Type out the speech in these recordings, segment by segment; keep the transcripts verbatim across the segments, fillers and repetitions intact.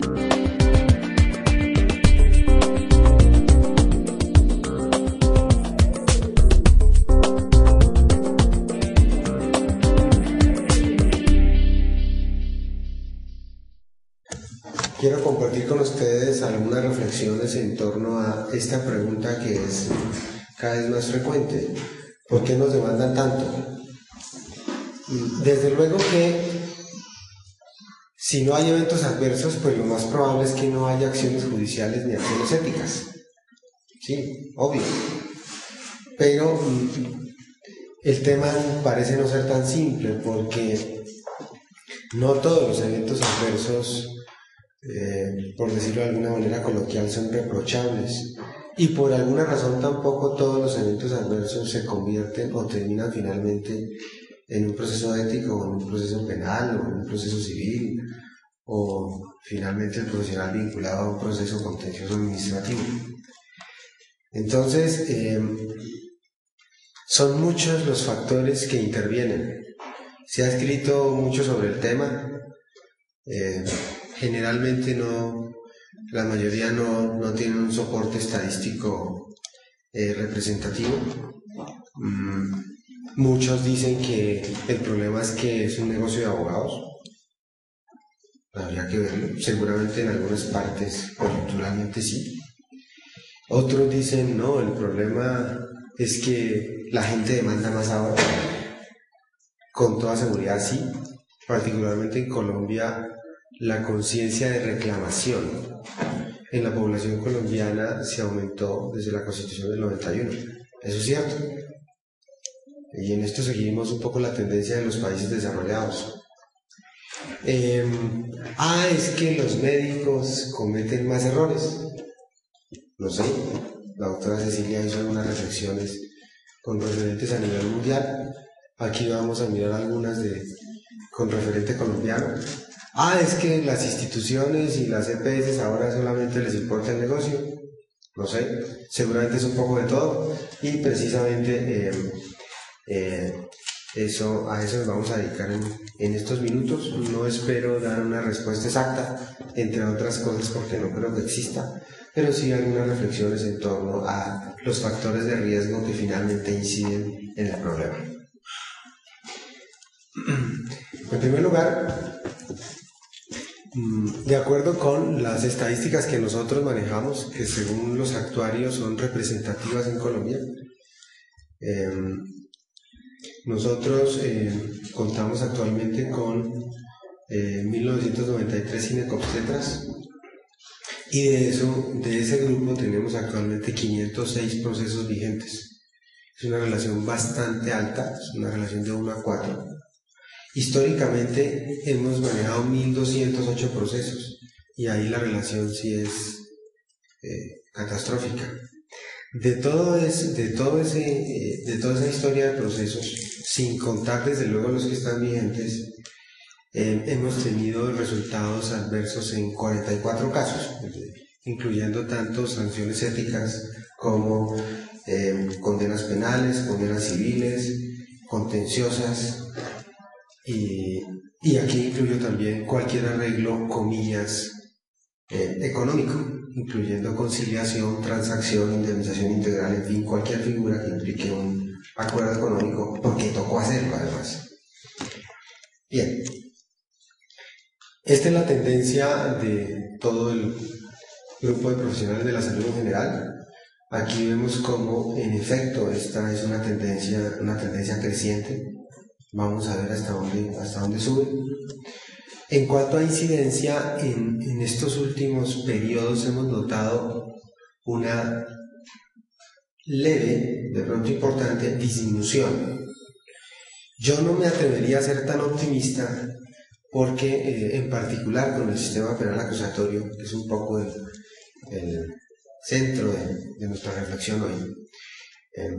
Quiero compartir con ustedes algunas reflexiones en torno a esta pregunta que es cada vez más frecuente. ¿Por qué nos demandan tanto? Desde luego que si no hay eventos adversos, pues lo más probable es que no haya acciones judiciales ni acciones éticas. Sí, obvio. Pero el tema parece no ser tan simple porque no todos los eventos adversos, Eh, por decirlo de alguna manera coloquial, son reprochables, y por alguna razón tampoco todos los eventos adversos se convierten o terminan finalmente en un proceso ético, o en un proceso penal, o en un proceso civil, o finalmente el profesional vinculado a un proceso contencioso administrativo. Entonces, eh, son muchos los factores que intervienen. Se ha escrito mucho sobre el tema. Eh, Generalmente no, la mayoría no, no tienen un soporte estadístico eh, representativo. Mm, muchos dicen que el problema es que es un negocio de abogados. Habría que verlo. Seguramente en algunas partes, coyunturalmente sí. Otros dicen, no, el problema es que la gente demanda más ahora. Con toda seguridad sí. Particularmente en Colombia, la conciencia de reclamación en la población colombiana se aumentó desde la Constitución del noventa y uno. Eso es cierto. Y en esto seguimos un poco la tendencia de los países desarrollados. Eh, ah, es que los médicos cometen más errores. No sé, la doctora Cecilia hizo algunas reflexiones con referentes a nivel mundial. Aquí vamos a mirar algunas de, con referente colombiano. Ah, es que las instituciones y las E P S ahora solamente les importa el negocio. No sé, seguramente es un poco de todo, y precisamente eh, eh, eso, a eso nos vamos a dedicar en, en estos minutos. No espero dar una respuesta exacta, entre otras cosas porque no creo que exista, pero sí algunas reflexiones en torno a los factores de riesgo que finalmente inciden en el problema. En primer lugar, de acuerdo con las estadísticas que nosotros manejamos, que según los actuarios son representativas en Colombia, eh, nosotros eh, contamos actualmente con eh, mil novecientos noventa y tres ginecobstetras, y de, eso, de ese grupo tenemos actualmente quinientos seis procesos vigentes. Es una relación bastante alta, es una relación de uno a cuatro. Históricamente hemos manejado mil doscientos ocho procesos, y ahí la relación sí es eh, catastrófica. De, todo es, de, todo ese, eh, de toda esa historia de procesos, sin contar desde luego los que están vigentes, eh, hemos tenido resultados adversos en cuarenta y cuatro casos, incluyendo tanto sanciones éticas como eh, condenas penales, condenas civiles, contenciosas. Y, y aquí incluyo también cualquier arreglo, comillas, eh, económico, incluyendo conciliación, transacción, indemnización integral, en fin, cualquier figura que implique un acuerdo económico, porque tocó hacerlo además. Bien, esta es la tendencia de todo el grupo de profesionales de la salud en general. Aquí vemos cómo en efecto esta es una tendencia, una tendencia creciente. Vamos a ver hasta dónde, hasta dónde sube. En cuanto a incidencia, en, en estos últimos periodos hemos notado una leve, de pronto importante, disminución. Yo no me atrevería a ser tan optimista porque, eh, en particular con el sistema penal acusatorio, que es un poco el, el centro de, de nuestra reflexión hoy, eh,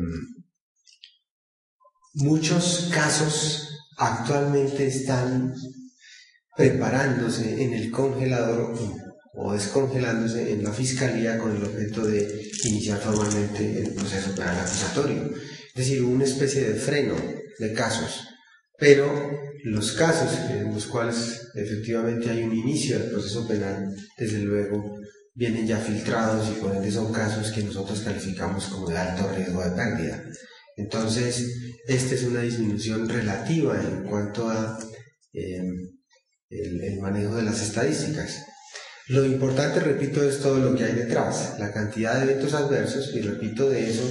muchos casos actualmente están preparándose en el congelador o descongelándose en la fiscalía con el objeto de iniciar formalmente el proceso penal acusatorio. Es decir, una especie de freno de casos, pero los casos en los cuales efectivamente hay un inicio del proceso penal, desde luego, vienen ya filtrados y por ende son casos que nosotros calificamos como de alto riesgo de pérdida. Entonces, esta es una disminución relativa en cuanto a eh, el, el manejo de las estadísticas. Lo importante, repito, es todo lo que hay detrás, la cantidad de eventos adversos, y repito, de eso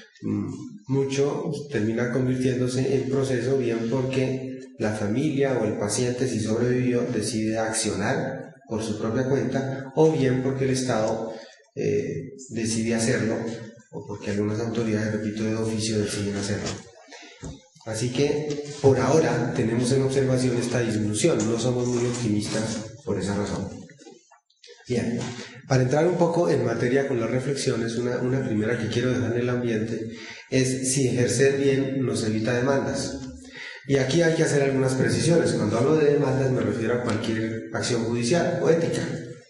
mucho termina convirtiéndose en proceso, bien porque la familia o el paciente, si sobrevivió, decide accionar por su propia cuenta, o bien porque el Estado eh, decide hacerlo, o porque algunas autoridades, repito, de oficio deciden hacerlo. Así que, por ahora, tenemos en observación esta disminución, no somos muy optimistas por esa razón. Bien, para entrar un poco en materia con las reflexiones, una, una primera que quiero dejar en el ambiente es si ejercer bien nos evita demandas. Y aquí hay que hacer algunas precisiones. Cuando hablo de demandas me refiero a cualquier acción judicial o ética.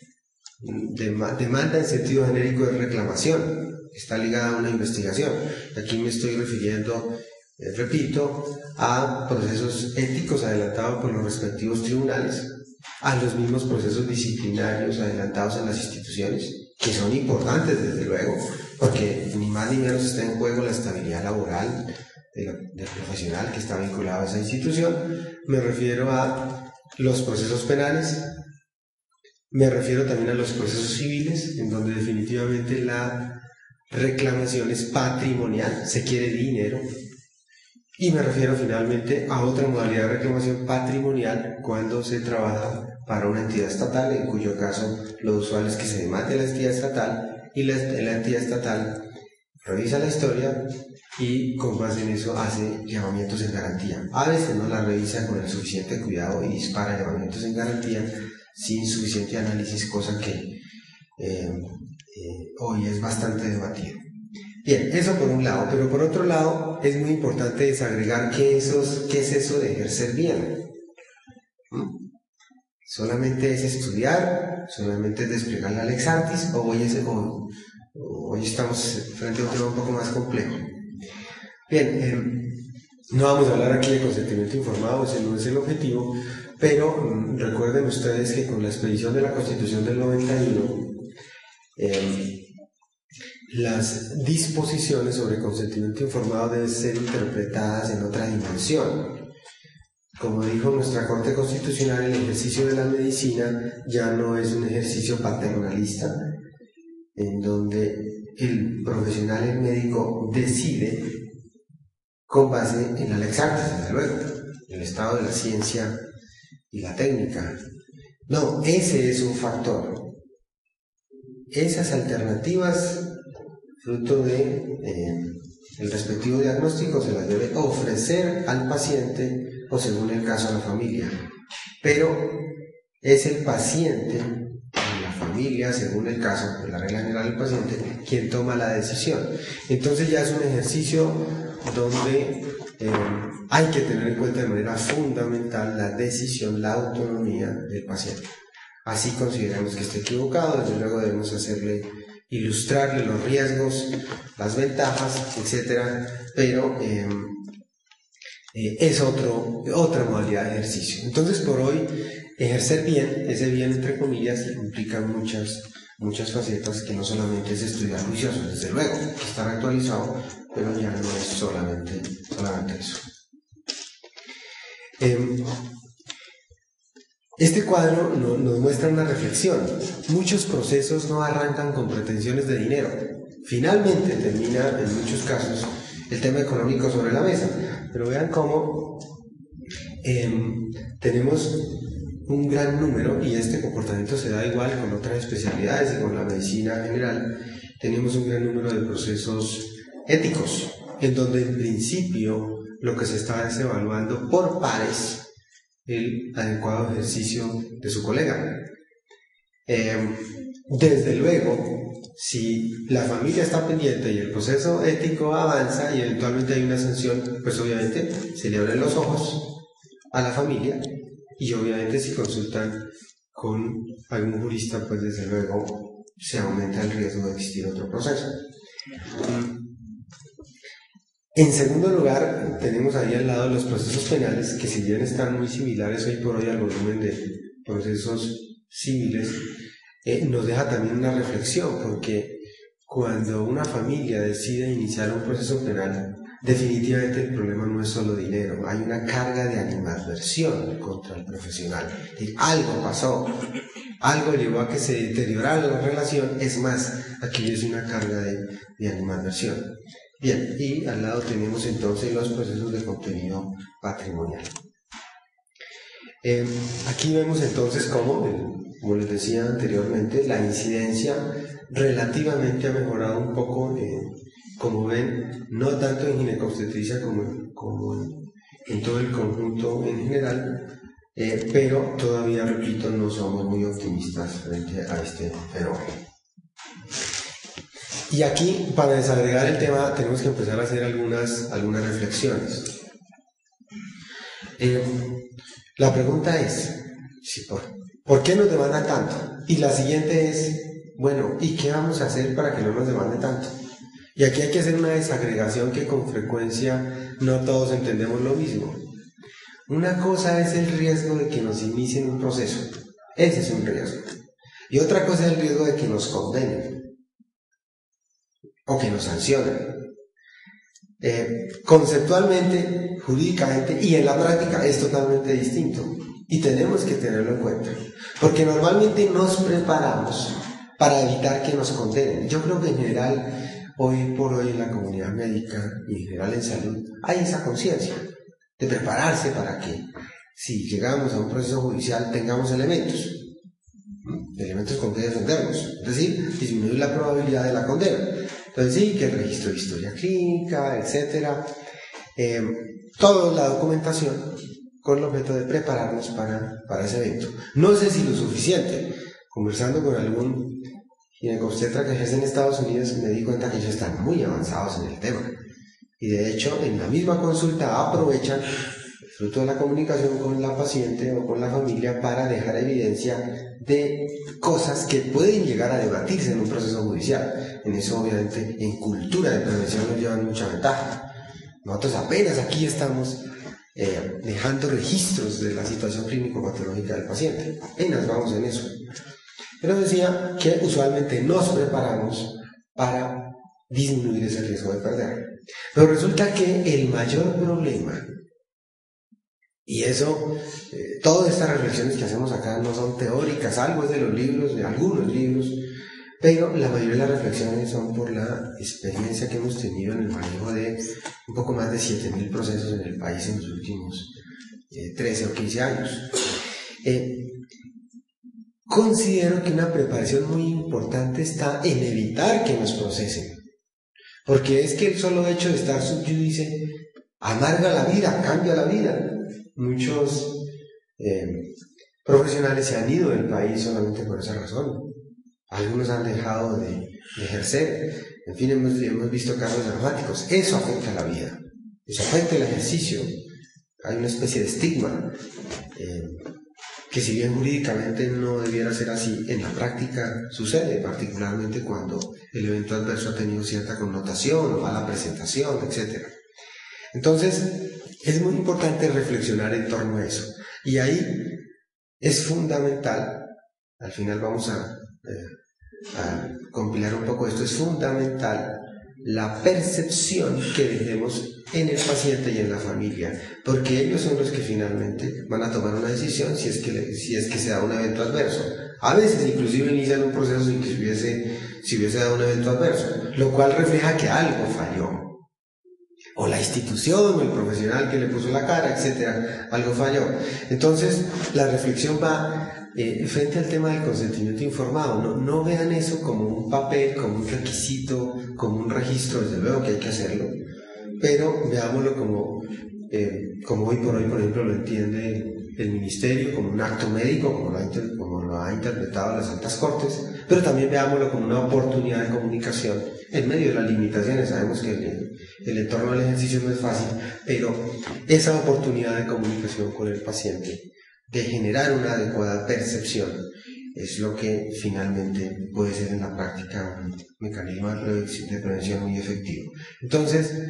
Demanda en sentido genérico es reclamación, está ligada a una investigación. Aquí me estoy refiriendo, eh, repito, a procesos éticos adelantados por los respectivos tribunales, a los mismos procesos disciplinarios adelantados en las instituciones, que son importantes desde luego, porque ni más ni menos está en juego la estabilidad laboral del, del profesional que está vinculado a esa institución. Me refiero a los procesos penales, me refiero también a los procesos civiles, en donde definitivamente la reclamación es patrimonial, se quiere dinero. Y me refiero finalmente a otra modalidad de reclamación patrimonial cuando se trabaja para una entidad estatal, en cuyo caso lo usual es que se demande a la entidad estatal y la, la entidad estatal revisa la historia y con base en eso hace llamamientos en garantía. A veces no la revisa con el suficiente cuidado y dispara llamamientos en garantía sin suficiente análisis, cosa que eh, eh, hoy es bastante debatido. Bien, eso por un lado, pero por otro lado es muy importante desagregar qué, esos, qué es eso de ejercer bien. ¿Mm? ¿Solamente es estudiar? ¿Solamente es desplegar la Lex Artis? ¿O hoy, es, o, hoy estamos frente a un tema un poco más complejo? Bien, eh, no vamos a hablar aquí de consentimiento informado, ese no es el objetivo, pero mm, recuerden ustedes que con la expedición de la Constitución del noventa y uno, eh, las disposiciones sobre consentimiento informado deben ser interpretadas en otra dimensión. Como dijo nuestra Corte Constitucional, el ejercicio de la medicina ya no es un ejercicio paternalista, en donde el profesional, el médico, decide con base en la Lex Artis, desde luego, el estado de la ciencia y la técnica. No, ese es un factor. Esas alternativas, fruto de eh, el respectivo diagnóstico, se las debe ofrecer al paciente o, según el caso, a la familia. Pero es el paciente o la familia, según el caso, en la regla general el paciente, quien toma la decisión. Entonces ya es un ejercicio donde eh, hay que tener en cuenta de manera fundamental la decisión, la autonomía del paciente. Así consideramos que está equivocado, desde luego debemos hacerle, ilustrarle los riesgos, las ventajas, etcétera, pero eh, eh, es otro, otra modalidad de ejercicio. Entonces, por hoy, ejercer bien, ese bien entre comillas, implica muchas, muchas facetas, que no solamente es estudiar juicioso, desde luego, estar actualizado, pero ya no es solamente, solamente eso. Eh, Este cuadro no, nos muestra una reflexión. Muchos procesos no arrancan con pretensiones de dinero. Finalmente termina, en muchos casos, el tema económico sobre la mesa. Pero vean cómo eh, tenemos un gran número, y este comportamiento se da igual con otras especialidades y con la medicina general. Tenemos un gran número de procesos éticos, en donde en principio lo que se está es evaluando por pares el adecuado ejercicio de su colega. Eh, desde luego, si la familia está pendiente y el proceso ético avanza y eventualmente hay una sanción, pues obviamente se le abren los ojos a la familia, y obviamente si consultan con algún jurista, pues desde luego se aumenta el riesgo de existir otro proceso. En segundo lugar, tenemos ahí al lado los procesos penales, que si bien están muy similares hoy por hoy al volumen de procesos civiles, eh, nos deja también una reflexión, porque cuando una familia decide iniciar un proceso penal, definitivamente el problema no es solo dinero, hay una carga de animadversión contra el profesional. Y algo pasó, algo llevó a que se deteriorara la relación, es más, aquí es una carga de, de animadversión. Bien, y al lado tenemos entonces los procesos de contenido patrimonial. Eh, aquí vemos entonces cómo, eh, como les decía anteriormente, la incidencia relativamente ha mejorado un poco, eh, como ven, no tanto en ginecobstetricia como, como en, en todo el conjunto en general, eh, pero todavía, repito, no somos muy optimistas frente a este fenómeno. Y aquí, para desagregar el tema, tenemos que empezar a hacer algunas, algunas reflexiones. Eh, la pregunta es, ¿por, ¿por qué nos demanda tanto? Y la siguiente es, bueno, ¿y qué vamos a hacer para que no nos demande tanto? Y aquí hay que hacer una desagregación que con frecuencia no todos entendemos lo mismo. Una cosa es el riesgo de que nos inicien un proceso, ese es un riesgo. Y otra cosa es el riesgo de que nos condenen o que nos sancionen. Eh, conceptualmente, jurídicamente y en la práctica es totalmente distinto y tenemos que tenerlo en cuenta, porque normalmente nos preparamos para evitar que nos condenen. Yo creo que en general, hoy por hoy en la comunidad médica y en general en salud, hay esa conciencia de prepararse para que si llegamos a un proceso judicial tengamos elementos, elementos con que defendernos, es decir, disminuir la probabilidad de la condena. Entonces sí, que el registro de historia clínica, etcétera, eh, toda la documentación con el objeto de prepararnos para, para ese evento. No sé si lo suficiente. Conversando con algún ginecobstetra que ejerce en Estados Unidos, me di cuenta que ellos están muy avanzados en el tema. Y de hecho, en la misma consulta aprovechan el fruto de la comunicación con la paciente o con la familia para dejar evidencia de cosas que pueden llegar a debatirse en un proceso judicial. En eso, obviamente, en cultura de prevención nos llevan mucha ventaja. Nosotros apenas aquí estamos eh, dejando registros de la situación clínico-patológica del paciente. Apenas vamos en eso. Pero decía que usualmente nos preparamos para disminuir ese riesgo de perder. Pero resulta que el mayor problema, y eso, eh, todas estas reflexiones que hacemos acá no son teóricas, algo es de los libros, de algunos libros, pero la mayoría de las reflexiones son por la experiencia que hemos tenido en el manejo de un poco más de siete mil procesos en el país en los últimos eh, trece o quince años. Eh, considero que una preparación muy importante está en evitar que nos procesen, porque es que el solo hecho de estar sub judice amarga la vida, cambia la vida. Muchos eh, profesionales se han ido del país solamente por esa razón. Algunos han dejado de, de ejercer. En fin, hemos, hemos visto casos dramáticos. Eso afecta a la vida, eso afecta el ejercicio. Hay una especie de estigma eh, que, si bien jurídicamente no debiera ser así, en la práctica sucede, particularmente cuando el evento adverso ha tenido cierta connotación o mala presentación, etcétera. Entonces, es muy importante reflexionar en torno a eso. Y ahí es fundamental, al final vamos a, eh, a compilar un poco esto, es fundamental la percepción que dejemos en el paciente y en la familia, porque ellos son los que finalmente van a tomar una decisión si es que, si es que se da un evento adverso. A veces inclusive inician un proceso sin que hubiese, si hubiese dado un evento adverso, lo cual refleja que algo falló. O la institución, o el profesional que le puso la cara, etcétera, algo falló. Entonces, la reflexión va eh, frente al tema del consentimiento informado. No, no vean eso como un papel, como un requisito, como un registro, desde luego que hay que hacerlo, pero veámoslo como, eh, como hoy por hoy, por ejemplo, lo entiende el Ministerio, como un acto médico, como lo, ha, como lo ha interpretado las altas cortes, pero también veámoslo como una oportunidad de comunicación en medio de las limitaciones. Sabemos que el, el entorno del ejercicio no es fácil, pero esa oportunidad de comunicación con el paciente, de generar una adecuada percepción, es lo que finalmente puede ser en la práctica un mecanismo de prevención muy efectivo. Entonces,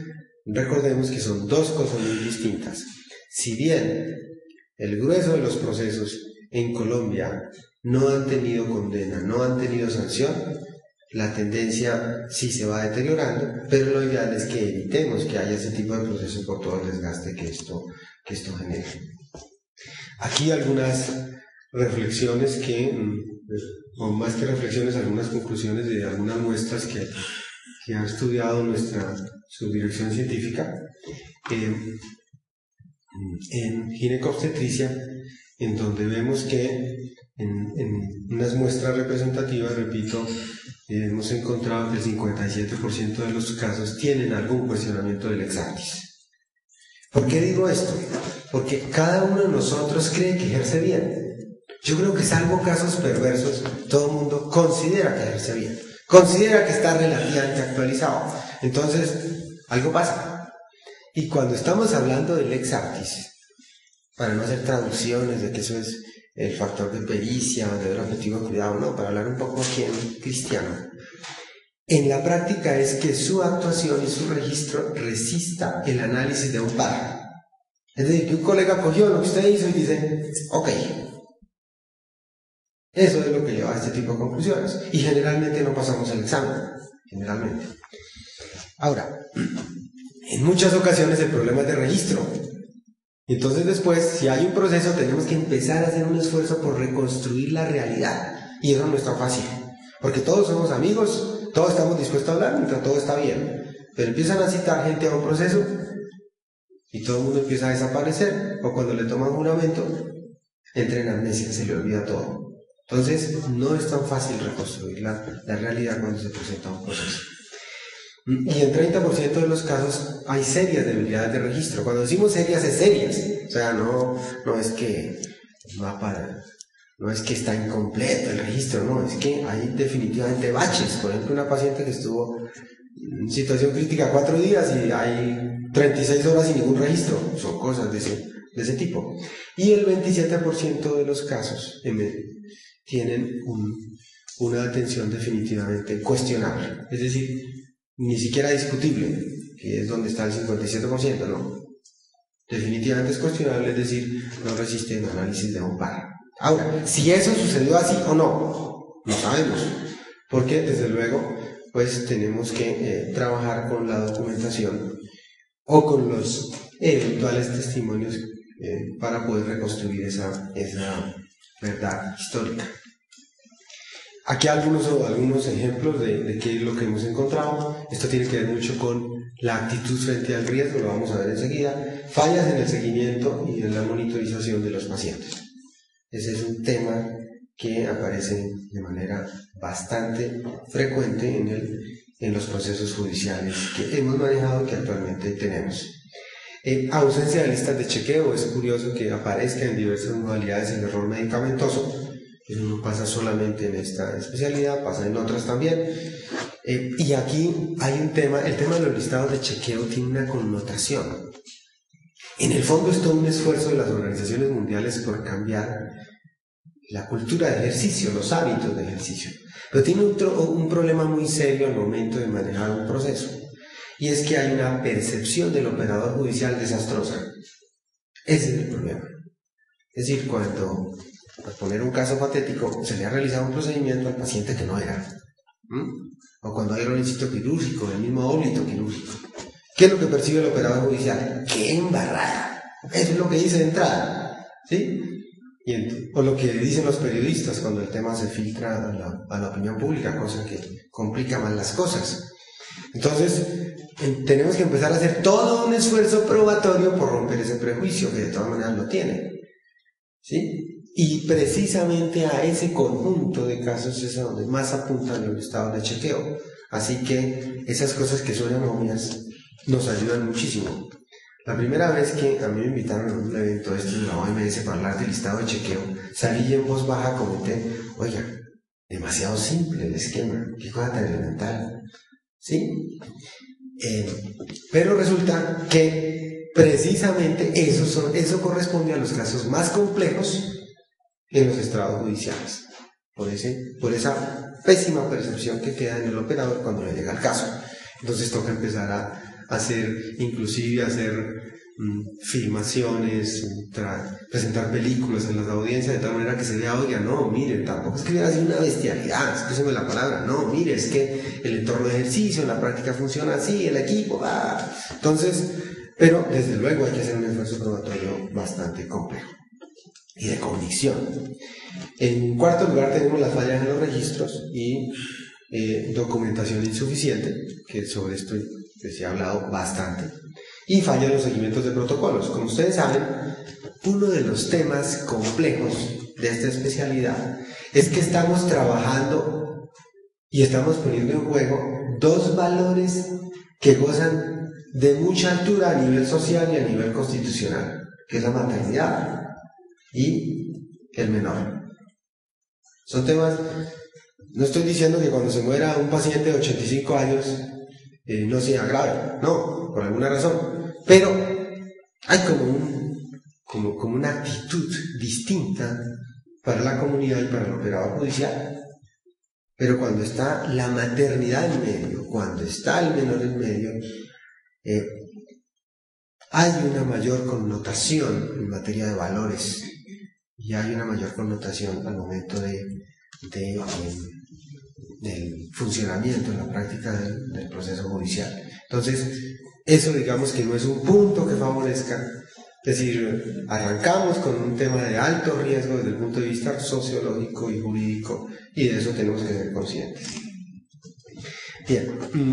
recordemos que son dos cosas muy distintas. Si bien el grueso de los procesos en Colombia no han tenido condena, no han tenido sanción, la tendencia sí se va deteriorando, pero lo ideal es que evitemos que haya ese tipo de procesos por todo el desgaste que esto, que esto genera. Aquí algunas reflexiones que, o más que reflexiones, algunas conclusiones de algunas muestras que, que ha estudiado nuestra subdirección científica eh, en ginecobstetricia, en donde vemos que en, en unas muestras representativas, repito, eh, hemos encontrado que el cincuenta y siete por ciento de los casos tienen algún cuestionamiento del ex artis. ¿Por qué digo esto? Porque cada uno de nosotros cree que ejerce bien. Yo creo que salvo casos perversos, todo el mundo considera que ejerce bien, considera que está relativamente actualizado. Entonces, algo pasa. Y cuando estamos hablando del ex artis, para no hacer traducciones de que eso es el factor de pericia, de ver objetivo de cuidado, no, para hablar un poco aquí en cristiano, en la práctica es que su actuación y su registro resista el análisis de un par. Es decir, que un colega cogió lo que usted hizo y dice, ok, eso es lo que lleva a este tipo de conclusiones. Y generalmente no pasamos el examen, generalmente. Ahora, en muchas ocasiones el problema es de registro. Entonces después, si hay un proceso, tenemos que empezar a hacer un esfuerzo por reconstruir la realidad. Y eso no es tan fácil, porque todos somos amigos, todos estamos dispuestos a hablar mientras todo está bien. Pero empiezan a citar gente a un proceso y todo el mundo empieza a desaparecer, o cuando le toman juramento, entra en amnesia, se le olvida todo. Entonces, no es tan fácil reconstruir la, la realidad cuando se presenta un proceso. Y en treinta por ciento de los casos hay serias debilidades de registro. Cuando decimos serias, es serias. O sea, no, no es que va para, no es que está incompleto el registro, no, es que hay definitivamente baches. Por ejemplo, una paciente que estuvo en situación crítica cuatro días y hay treinta y seis horas sin ningún registro. Son cosas de ese, de ese tipo. Y el veintisiete por ciento de los casos M, tienen un, una atención definitivamente cuestionable. Es decir, ni siquiera discutible, que es donde está el cincuenta y siete por ciento, no. Definitivamente es cuestionable, es decir, no resiste el análisis de un par. Ahora, si eso sucedió así o no, no sabemos, porque desde luego, pues tenemos que eh, trabajar con la documentación o con los eventuales testimonios eh, para poder reconstruir esa, esa verdad histórica. Aquí algunos, algunos ejemplos de, de qué es lo que hemos encontrado. Esto tiene que ver mucho con la actitud frente al riesgo, lo vamos a ver enseguida. Fallas en el seguimiento y en la monitorización de los pacientes. Ese es un tema que aparece de manera bastante frecuente en, el, en los procesos judiciales que hemos manejado y que actualmente tenemos. Eh, ausencia de listas de chequeo. Es curioso que aparezca en diversas modalidades el error medicamentoso. Eso no pasa solamente en esta especialidad, pasa en otras también. Eh, y aquí hay un tema, el tema de los listados de chequeo tiene una connotación. En el fondo es todo un esfuerzo de las organizaciones mundiales por cambiar la cultura de ejercicio, los hábitos de ejercicio. Pero tiene un, un problema muy serio al momento de manejar un proceso. Y es que hay una percepción del operador judicial desastrosa. Ese es el problema. Es decir, cuando, por poner un caso patético, se le ha realizado un procedimiento al paciente que no era. ¿Mm? O cuando hay un éxito quirúrgico, el mismo óblito quirúrgico. ¿Qué es lo que percibe el operador judicial? ¡Qué embarrada! Eso es lo que dice de entrada. ¿Sí? Y en, o lo que dicen los periodistas cuando el tema se filtra a la, a la opinión pública, cosa que complica más las cosas. Entonces, en, tenemos que empezar a hacer todo un esfuerzo probatorio por romper ese prejuicio, que de todas maneras lo tiene. ¿Sí? Y precisamente a ese conjunto de casos es a donde más apuntan los estados de chequeo. Así que esas cosas que suenan obvias nos ayudan muchísimo. La primera vez que a mí me invitaron a un evento este de la O M S para hablar del listado de chequeo, salí y en voz baja comenté, oiga, demasiado simple el esquema, qué cosa tan elemental. ¿Sí? Eh, pero resulta que precisamente eso, son, eso corresponde a los casos más complejos en los estrados judiciales, por, ese, por esa pésima percepción que queda en el operador cuando le llega el caso. Entonces toca empezar a, hacer, inclusive hacer mmm, filmaciones, presentar películas en las audiencias de tal manera que se vea, oiga, no, miren, tampoco es que hubiera sido una bestialidad, escúcheme la palabra, no, mire, es que el entorno de ejercicio, en la práctica funciona así, el equipo, ah. Entonces, pero desde luego hay que hacer un esfuerzo probatorio bastante complejo y de convicción. En cuarto lugar tenemos las fallas en los registros y eh, documentación insuficiente, que sobre esto pues, se ha hablado bastante, y fallas en los seguimientos de protocolos. Como ustedes saben, uno de los temas complejos de esta especialidad es que estamos trabajando y estamos poniendo en juego dos valores que gozan de mucha altura a nivel social y a nivel constitucional, que es la maternidad y el menor. Son temas, no estoy diciendo que cuando se muera un paciente de ochenta y cinco años eh, no sea grave, no, por alguna razón, pero hay como, un, como, como una actitud distinta para la comunidad y para el operador judicial. Pero cuando está la maternidad en medio, cuando está el menor en medio, eh, hay una mayor connotación en materia de valores y hay una mayor connotación al momento de, de, de, del funcionamiento, en la práctica del, del proceso judicial. Entonces, eso digamos que no es un punto que favorezca, es decir, arrancamos con un tema de alto riesgo desde el punto de vista sociológico y jurídico, y de eso tenemos que ser conscientes. Bien,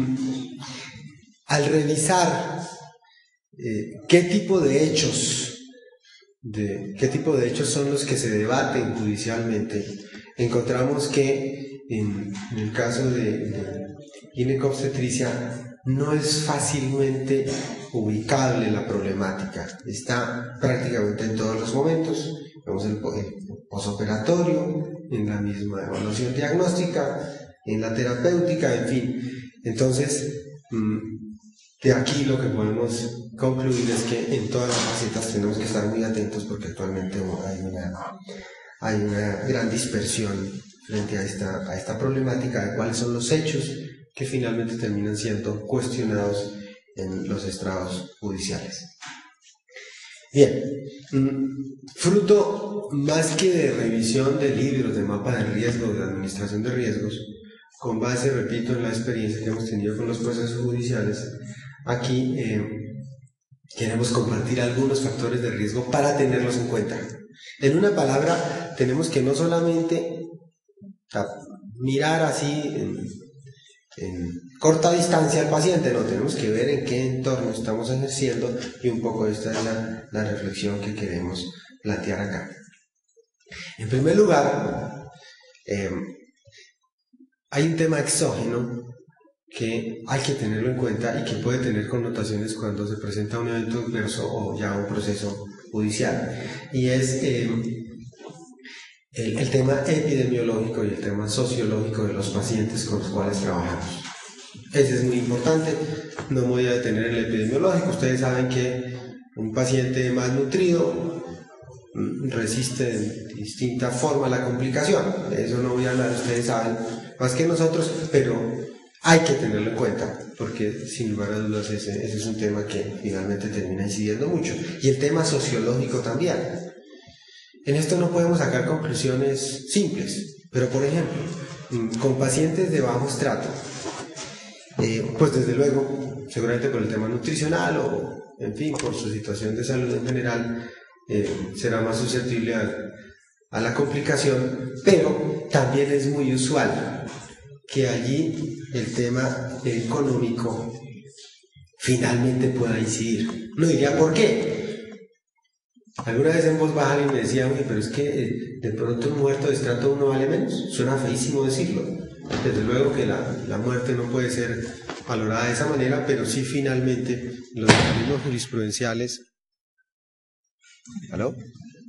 al revisar eh, qué tipo de hechos, de, qué tipo de hechos son los que se debaten judicialmente, encontramos que en, en el caso de, de ginecobstetricia no es fácilmente ubicable la problemática, está prácticamente en todos los momentos. Vemos el, el posoperatorio, en la misma evaluación diagnóstica, en la terapéutica, en fin. Entonces, de aquí lo que podemos concluir es que en todas las facetas tenemos que estar muy atentos porque actualmente hay una, hay una gran dispersión frente a esta, a esta problemática de cuáles son los hechos que finalmente terminan siendo cuestionados en los estrados judiciales. Bien, fruto más que de revisión de libros, de mapa de riesgo, de administración de riesgos, con base, repito, en la experiencia que hemos tenido con los procesos judiciales, aquí eh, queremos compartir algunos factores de riesgo para tenerlos en cuenta. En una palabra, tenemos que no solamente mirar así en, en corta distancia al paciente, no, tenemos que ver en qué entorno estamos ejerciendo y un poco esta es la, la reflexión que queremos plantear acá. En primer lugar, eh, hay un tema exógeno que hay que tenerlo en cuenta y que puede tener connotaciones cuando se presenta un evento adverso o ya un proceso judicial, y es eh, el, el tema epidemiológico y el tema sociológico de los pacientes con los cuales trabajamos. Ese es muy importante, no me voy a detener en el epidemiológico. Ustedes saben que un paciente malnutrido resiste de distinta forma la complicación, de eso no voy a hablar, ustedes saben más que nosotros, pero hay que tenerlo en cuenta, porque sin lugar a dudas ese, ese es un tema que finalmente termina incidiendo mucho. Y el tema sociológico también. En esto no podemos sacar conclusiones simples, pero por ejemplo, con pacientes de bajo estrato, eh, pues desde luego, seguramente por el tema nutricional o, en fin, por su situación de salud en general, eh, será más susceptible a, a la complicación, pero también es muy usual que allí el tema económico finalmente pueda incidir. No diría por qué. Alguna vez en voz baja alguien me decía, oye, pero es que eh, de pronto un muerto de estrato uno vale menos. Suena feísimo decirlo. Desde luego que la, la muerte no puede ser valorada de esa manera, pero sí finalmente los mecanismos jurisprudenciales. ¿Aló?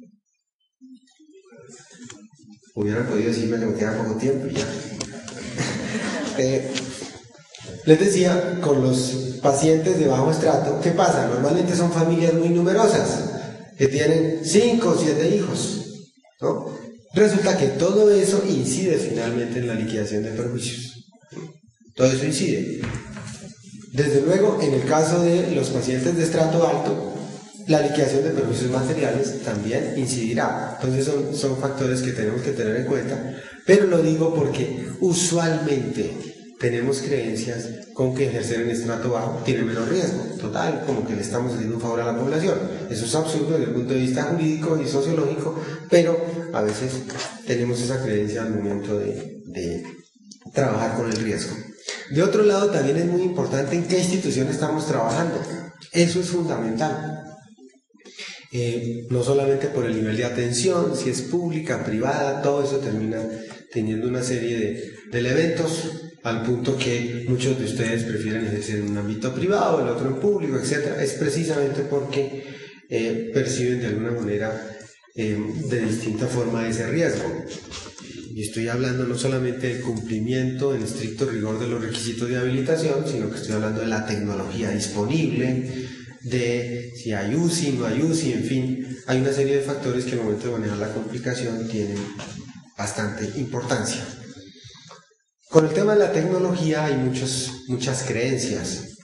Hubieran podido decirme que me queda poco tiempo y ya. Eh, les decía, con los pacientes de bajo estrato, ¿qué pasa? Normalmente son familias muy numerosas, que tienen cinco o siete hijos, ¿no? Resulta que todo eso incide finalmente en la liquidación de perjuicios. Todo eso incide. Desde luego, en el caso de los pacientes de estrato alto, la liquidación de perjuicios materiales también incidirá. Entonces son, son factores que tenemos que tener en cuenta, pero lo digo porque usualmente tenemos creencias con que ejercer en estrato bajo tiene menos riesgo. Total, como que le estamos haciendo un favor a la población. Eso es absurdo desde el punto de vista jurídico y sociológico, pero a veces tenemos esa creencia al momento de, de trabajar con el riesgo. De otro lado, también es muy importante en qué institución estamos trabajando. Eso es fundamental. Eh, no solamente por el nivel de atención, si es pública, privada, todo eso termina teniendo una serie de, de elementos, al punto que muchos de ustedes prefieren ejercer en un ámbito privado, el otro en público, etcétera. Es precisamente porque eh, perciben de alguna manera eh, de distinta forma ese riesgo. Y estoy hablando no solamente del cumplimiento en estricto rigor de los requisitos de habilitación, sino que estoy hablando de la tecnología disponible, de si hay U C I, no hay U C I, en fin, hay una serie de factores que al momento de manejar la complicación tienen bastante importancia. Con el tema de la tecnología hay muchos, muchas creencias.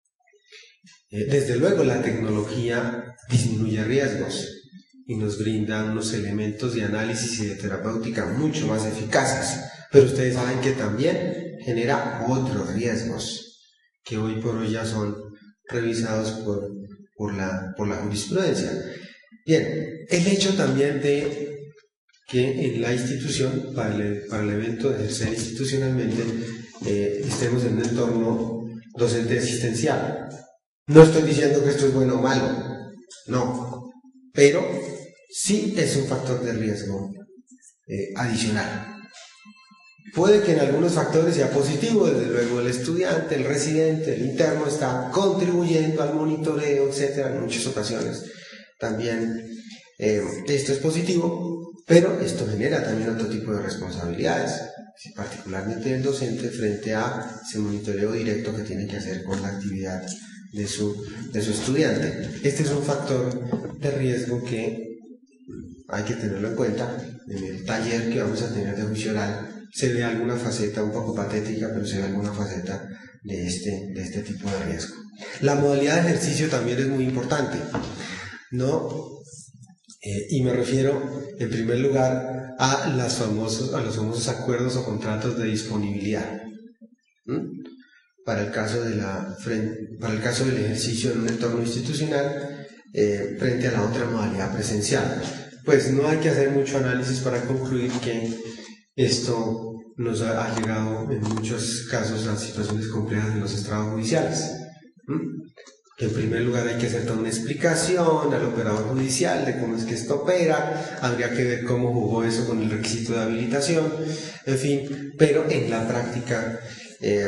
Eh, desde luego la tecnología disminuye riesgos y nos brinda unos elementos de análisis y de terapéutica mucho más eficaces, pero ustedes saben que también genera otros riesgos que hoy por hoy ya son revisados por, por, la, por la jurisprudencia. Bien, el hecho también de que en la institución, para el, para el evento de ejercer institucionalmente, eh, estemos en un entorno docente asistencial. No estoy diciendo que esto es bueno o malo, no, pero sí es un factor de riesgo eh, adicional. Puede que en algunos factores sea positivo, desde luego el estudiante, el residente, el interno está contribuyendo al monitoreo, etcétera, en muchas ocasiones. También eh, esto es positivo, pero esto genera también otro tipo de responsabilidades, particularmente el docente frente a ese monitoreo directo que tiene que hacer con la actividad de su, de su estudiante. Este es un factor de riesgo que hay que tenerlo en cuenta. En el taller que vamos a tener de juicio oral se ve alguna faceta un poco patética, pero se ve alguna faceta de este, de este tipo de riesgo. La modalidad de ejercicio también es muy importante, ¿no? Eh, y me refiero en primer lugar a, las famosos, a los famosos acuerdos o contratos de disponibilidad. ¿Mm? Para el caso de la, para el caso del ejercicio en un entorno institucional eh, frente a la otra modalidad presencial. Pues no hay que hacer mucho análisis para concluir que esto nos ha, ha llegado en muchos casos a situaciones complejas en los estrados judiciales. ¿Mm? Que en primer lugar hay que hacer toda una explicación al operador judicial de cómo es que esto opera, habría que ver cómo jugó eso con el requisito de habilitación, en fin, pero en la práctica eh,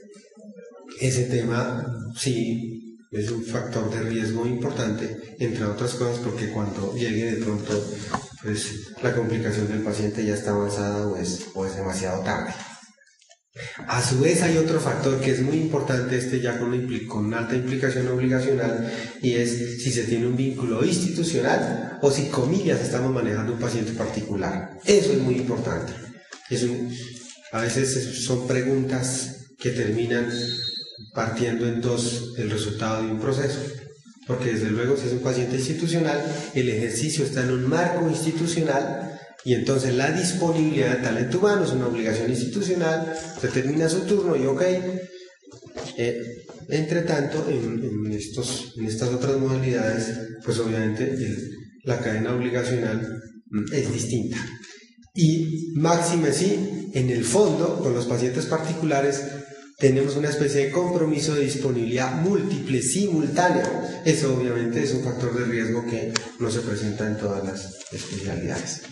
ese tema sí es un factor de riesgo importante, entre otras cosas porque cuando llegue de pronto pues, la complicación del paciente ya está avanzada o es, o es demasiado tarde. A su vez hay otro factor que es muy importante, este ya con una, con una alta implicación obligacional, y es si se tiene un vínculo institucional o si, comillas, estamos manejando un paciente particular. Eso es muy importante. Es un, a veces son preguntas que terminan partiendo en dos el resultado de un proceso, porque desde luego si es un paciente institucional, el ejercicio está en un marco institucional y entonces la disponibilidad de talento humano es una obligación institucional, se termina su turno y ok. Eh, entre tanto, en, en, estos, en estas otras modalidades, pues obviamente el, la cadena obligacional es distinta. Y máxime sí, en el fondo, con los pacientes particulares, tenemos una especie de compromiso de disponibilidad múltiple, simultáneo. Eso obviamente es un factor de riesgo que no se presenta en todas las especialidades.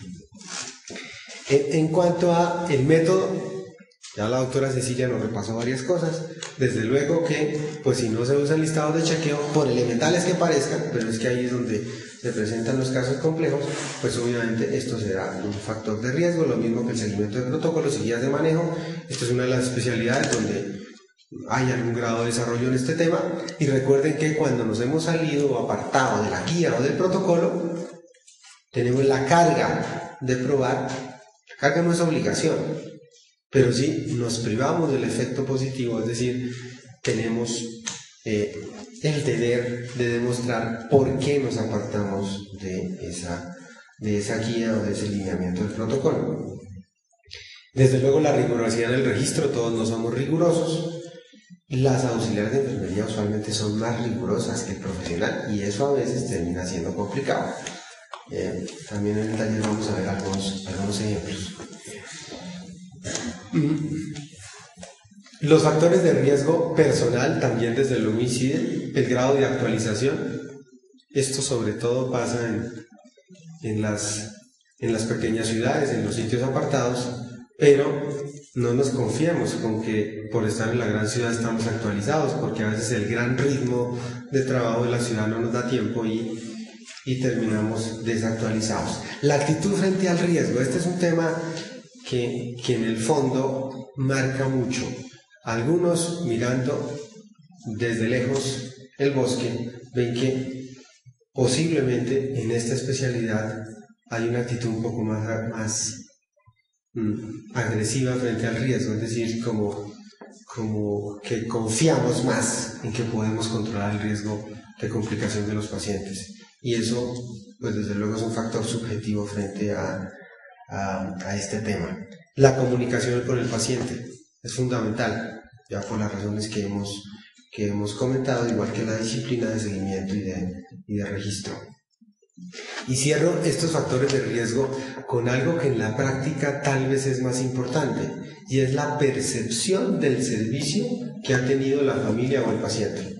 En, en cuanto a el método, ya la doctora Cecilia nos repasó varias cosas. Desde luego que, pues si no se usan listados de chequeo, por elementales que parezcan, pero es que ahí es donde se presentan los casos complejos, pues obviamente esto será un factor de riesgo, lo mismo que el seguimiento de protocolos y guías de manejo. Esto es una de las especialidades donde hay algún grado de desarrollo en este tema, y recuerden que cuando nos hemos salido o apartado de la guía o del protocolo, tenemos la carga de probar. La carga no es obligación, pero sí nos privamos del efecto positivo, es decir, tenemos eh, el deber de demostrar por qué nos apartamos de esa, de esa guía o de ese lineamiento del protocolo. Desde luego la rigurosidad del registro, todos no somos rigurosos. Las auxiliares de enfermería usualmente son más rigurosas que el profesional y eso a veces termina siendo complicado. Eh, también en el taller vamos a ver algunos, algunos ejemplos. Los factores de riesgo personal también desde luego inciden, el grado de actualización. Esto sobre todo pasa en, en, las, en las pequeñas ciudades, en los sitios apartados, pero no nos confiemos con que por estar en la gran ciudad estamos actualizados, porque a veces el gran ritmo de trabajo de la ciudad no nos da tiempo y, y terminamos desactualizados. La actitud frente al riesgo, este es un tema que, que en el fondo marca mucho. Algunos mirando desde lejos el bosque ven que posiblemente en esta especialidad hay una actitud un poco más, más mm, agresiva frente al riesgo, es decir, como, como que confiamos más en que podemos controlar el riesgo de complicación de los pacientes. Y eso, pues desde luego es un factor subjetivo frente a, a, a este tema. La comunicación con el paciente es fundamental, ya por las razones que hemos, que hemos comentado, igual que la disciplina de seguimiento y de, y de registro. Y cierro estos factores de riesgo con algo que en la práctica tal vez es más importante, y es la percepción del servicio que ha tenido la familia o el paciente.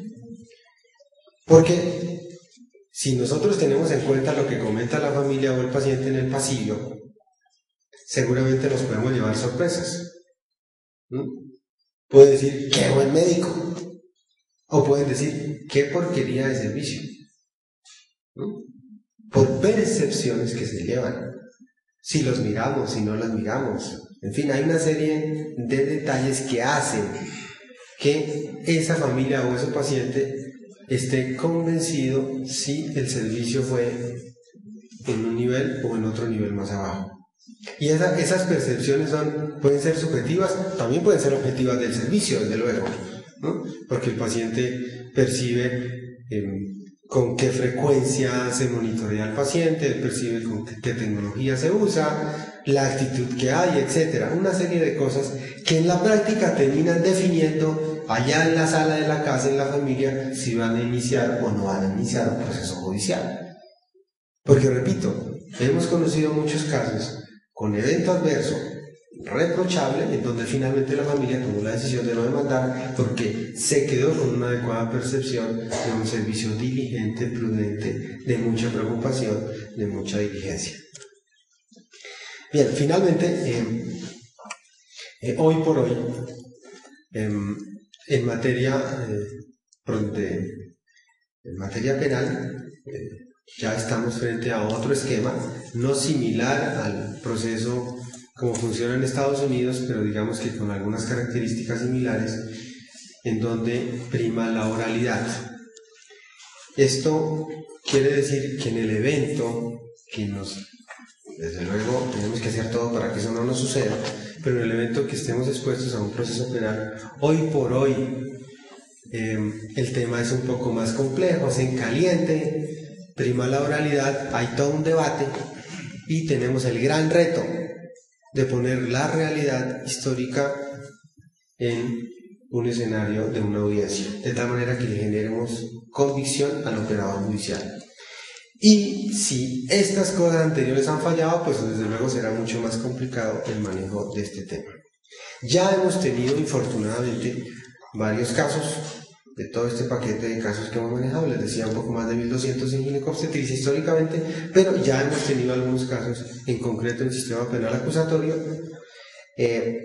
Porque si nosotros tenemos en cuenta lo que comenta la familia o el paciente en el pasillo, seguramente nos podemos llevar sorpresas. ¿Mm? Puede decir, ¡qué buen médico! O pueden decir, ¡qué porquería de servicio! ¿Mm? Por percepciones que se llevan. Si los miramos, si no los miramos. En fin, hay una serie de detalles que hacen que esa familia o ese paciente esté convencido si el servicio fue en un nivel o en otro nivel más abajo. Y esa, esas percepciones son, pueden ser subjetivas, también pueden ser objetivas del servicio, desde luego, ¿no? Porque el paciente percibe eh, con qué frecuencia se monitorea al paciente, percibe con qué, qué tecnología se usa, la actitud que hay, etcétera. Una serie de cosas que en la práctica terminan definiendo allá en la sala de la casa, en la familia, si van a iniciar o no van a iniciar un proceso judicial. Porque, repito, hemos conocido muchos casos con evento adverso reprochable, en donde finalmente la familia tomó la decisión de no demandar porque se quedó con una adecuada percepción de un servicio diligente, prudente, de mucha preocupación, de mucha diligencia. Bien, finalmente, eh, eh, hoy por hoy, eh, en materia eh, de, en materia penal, eh, ya estamos frente a otro esquema, no similar al proceso como funciona en Estados Unidos, pero digamos que con algunas características similares, en donde prima la oralidad. Esto quiere decir que en el evento que nos, desde luego tenemos que hacer todo para que eso no nos suceda, pero en el evento que estemos expuestos a un proceso penal, hoy por hoy eh, el tema es un poco más complejo, es en caliente, prima la oralidad, hay todo un debate y tenemos el gran reto de poner la realidad histórica en un escenario de una audiencia, de tal manera que le generemos convicción al operador judicial. Y si estas cosas anteriores han fallado, pues desde luego será mucho más complicado el manejo de este tema. Ya hemos tenido, infortunadamente, varios casos de todo este paquete de casos que hemos manejado, les decía un poco más de mil doscientos en ginecobstetricia históricamente, pero ya hemos tenido algunos casos, en concreto en el sistema penal acusatorio. Eh,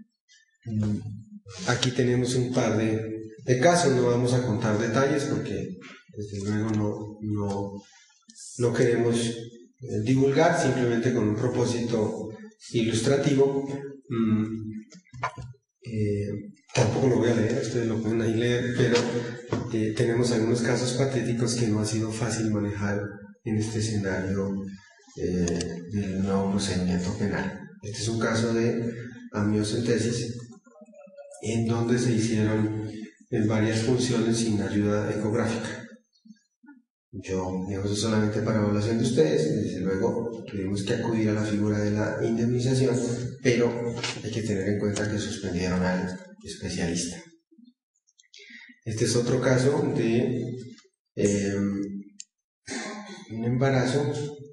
aquí tenemos un par de, de casos, no vamos a contar detalles porque desde luego no, no, no queremos eh, divulgar, simplemente con un propósito ilustrativo. Mm, eh, Tampoco lo voy a leer, ustedes lo pueden ahí leer, pero eh, tenemos algunos casos patéticos que no ha sido fácil manejar en este escenario eh, del nuevo procedimiento penal. Este es un caso de amniocentesis en donde se hicieron en varias funciones sin ayuda ecográfica. Yo, digamos, eso solamente para evaluación de ustedes, desde luego tuvimos que acudir a la figura de la indemnización, pero hay que tener en cuenta que suspendieron al especialista. Este es otro caso de eh, un embarazo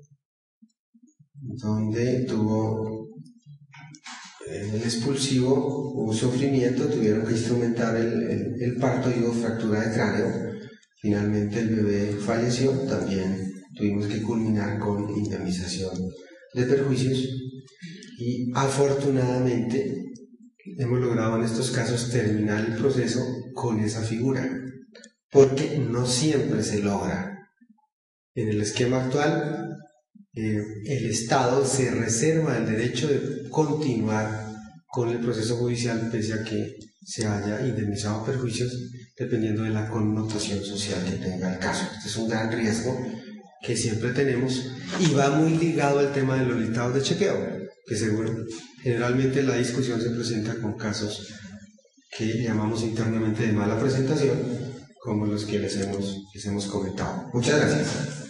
donde tuvo en el expulsivo, hubo sufrimiento, tuvieron que instrumentar el, el, el parto y hubo fractura de cráneo. Finalmente el bebé falleció, también tuvimos que culminar con indemnización de perjuicios y afortunadamente hemos logrado en estos casos terminar el proceso con esa figura, porque no siempre se logra. En el esquema actual, eh, el Estado se reserva el derecho de continuar con el proceso judicial pese a que se haya indemnizado perjuicios, dependiendo de la connotación social que tenga el caso. Este es un gran riesgo que siempre tenemos y va muy ligado al tema de los listados de chequeo, que seguro, generalmente la discusión se presenta con casos que llamamos internamente de mala presentación, como los que les hemos, les hemos comentado. Muchas gracias.